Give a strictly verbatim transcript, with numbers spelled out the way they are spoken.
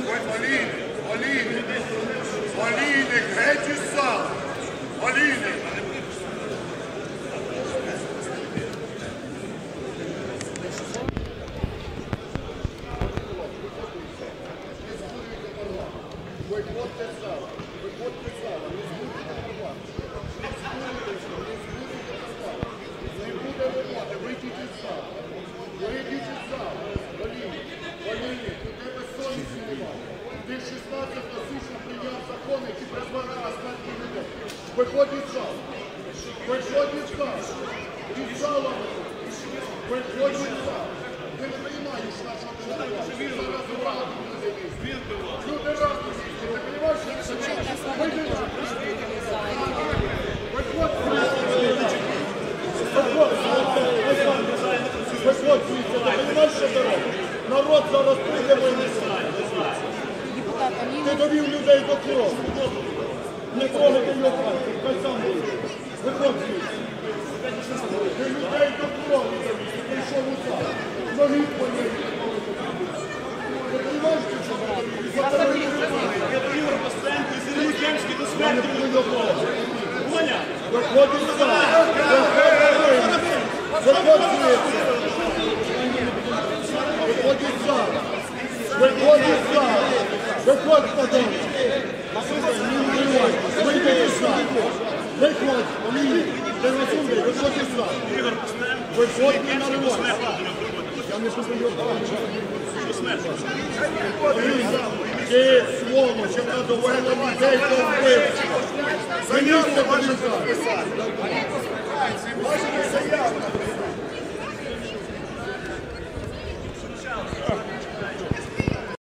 Олійник, Олійник, Олійник, геть із залу. Олійник. Виходьте з залу, виходьте з залу, не збудьте роботи. Не буде роботи, вийдіть із залу. Вийдіть із залу. Олійник, Олійник, у тебе совісті немає. Ти шістнадцятого січня прийняв закон, який призведе на смерть людей. Виходь із залу. Виходь із залу. Із залу. Виходь із залу. Ти не приймаєш нашого державу. Зараз раду людей візьмі. Люди раду візьмі. Ти приймаєш нашу державу. Вийди раду. Виходь. Виходь звідси. Ти приймаєш, що ти робиш? Народ зараз прийде війни. Ти довів людей до крові. Не трогайте його пальцем, хай сам буде. Виходь звідси. Ти людей до крові довів. Ти прийшов у зал. Ноги твої. Ти приймаєш, що ти робиш? За тебе не тримає. Это Ігор Костенко із Іллюкемський до смерті. Поняв? Виходь із залу. Виходь звідси. Виходь із залу. Виходь із залу. Виходь, подонок. Вийди із залу. Виходь, Олійник. Ти розумний, виходь із залу. Ігор Костенко. Виходь, не наривайся. Я не подаю пальця. Ти, сволоч, яка довела людей до вбивства. Виністи полізати. Бачите заяву.